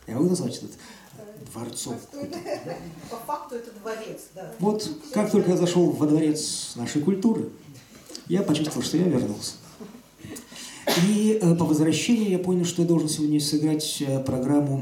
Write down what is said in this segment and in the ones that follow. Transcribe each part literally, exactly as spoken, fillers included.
Я могу назвать этот дворцом? По факту это дворец, да. Вот как только я зашел во дворец нашей культуры, я почувствовал, что я вернулся. И э, по возвращении я понял, что я должен сегодня сыграть э, программу,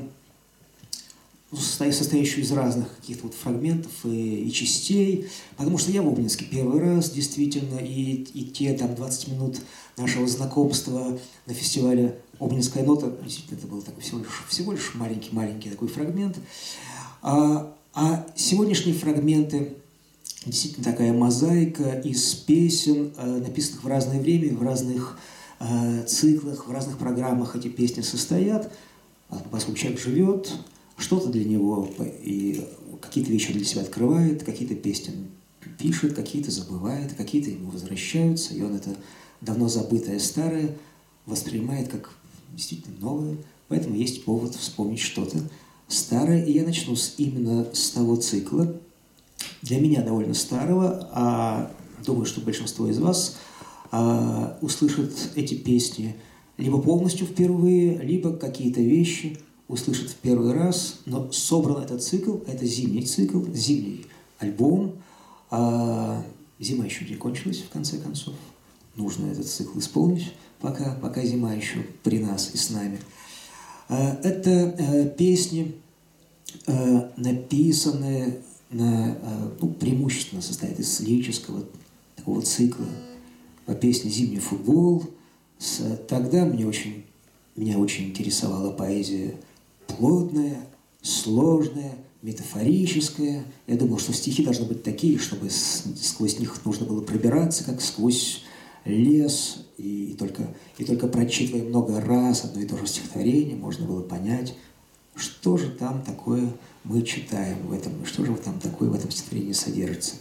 состоящую из разных каких-то вот фрагментов и, и частей, потому что я в Обнинске первый раз, действительно, и, и те там двадцать минут нашего знакомства на фестивале «Обнинская нота», действительно, это был такой всего лишь, всего лишь маленький-маленький такой фрагмент. А, а сегодняшние фрагменты действительно такая мозаика из песен, э, написанных в разное время, в разных э, циклах, в разных программах эти песни состоят, поскольку человек живет, что-то для него, и какие-то вещи он для себя открывает, какие-то песни пишет, какие-то забывает, какие-то ему возвращаются, и он это давно забытое старое воспринимает как действительно новое. Поэтому есть повод вспомнить что-то старое. И я начну с, именно с того цикла, для меня довольно старого, а думаю, что большинство из вас а, услышат эти песни либо полностью впервые, либо какие-то вещи услышат в первый раз, но собран этот цикл, это зимний цикл, зимний альбом. А зима еще не кончилась, в конце концов. Нужно этот цикл исполнить, пока, пока зима еще при нас и с нами. А, это а, песни, а, написанные, на, а, ну, преимущественно состоят из лирического такого цикла по песне «Зимний футбол». С, тогда мне очень, меня очень интересовала поэзия плотная, сложная, метафорическая. Я думал, что стихи должны быть такие, чтобы сквозь них нужно было пробираться, как сквозь лес, и только, и только прочитывая много раз одно и то же стихотворение, можно было понять, что же там такое мы читаем в этом, что же там такое в этом стихотворении содержится.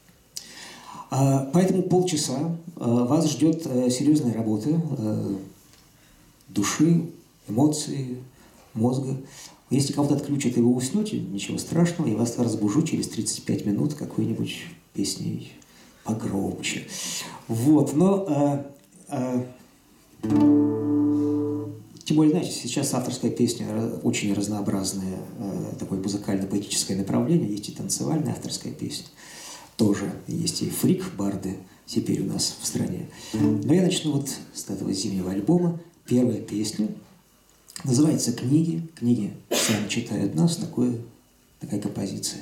Поэтому полчаса вас ждет серьезная работа души, эмоций, мозга. Если кого-то отключат и вы уснете, ничего страшного, я вас разбужу через тридцать пять минут какой-нибудь песней погромче. Вот, но а, а, тем более, знаете, сейчас авторская песня очень разнообразное, а, такое музыкально-поэтическое направление, есть и танцевальная авторская песня, тоже есть и фрик-барды теперь у нас в стране. Но я начну вот с этого зимнего альбома. Первая песня называется «Книги». Книги сами читают нас. Такое, такая композиция.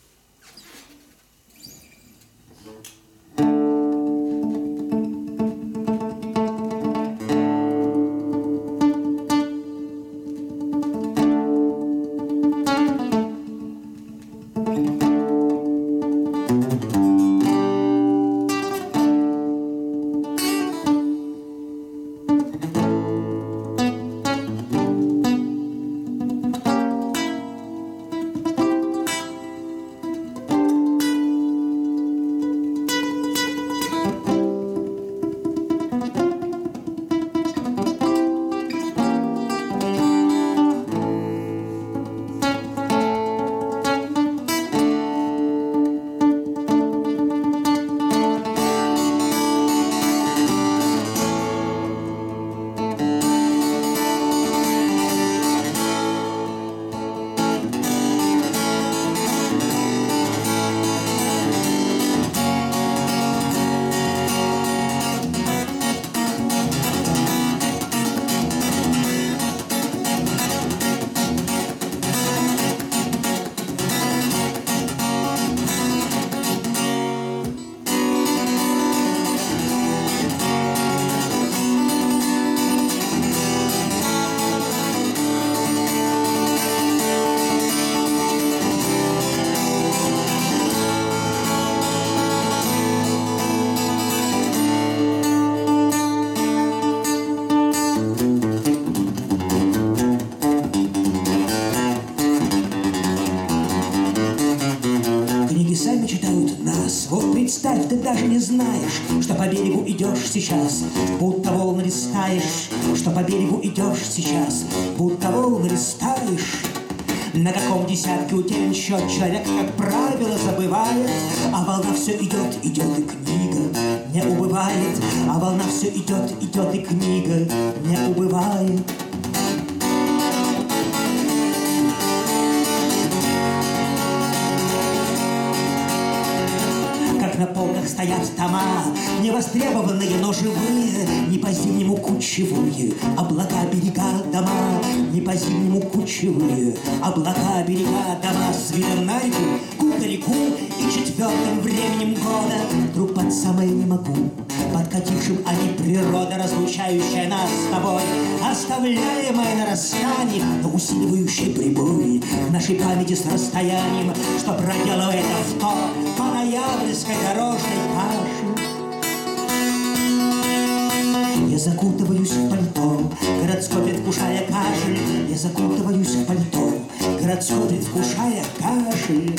Представь, ты даже не знаешь, что по берегу идешь сейчас, будто волны листаешь, что по берегу идешь сейчас, будто волны листаешь. На каком десятке утерян счет, человек, как правило, забывает, а волна все идет, идет, и книга не убывает, а волна все идет, идет, и книга не убывает. стоят дома, невостребованные, но живые, не по-зимнему кучевые, облака, берега, дома, не по-зимнему кучевые, облака, берега, дома, с видом на реку, кукареку и четвертым временем года. Вдруг под самое не могу, подкатившим они природа, разлучающая нас с тобой, оставляемая на расстании, но усиливающая прибой в нашей памяти с расстоянием, что проделывает авто по ноябрьской дорожной каше. Я закутываюсь в пальто, городской предвкушая кашель. Я закутываюсь в пальто, городской предвкушая кашель.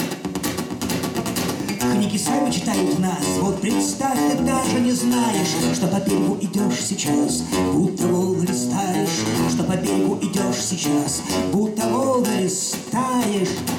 Книги сами читают нас, вот представь, ты даже не знаешь, что по берегу идешь сейчас, будто волны листаешь, что по берегу идешь сейчас, будто волны листаешь.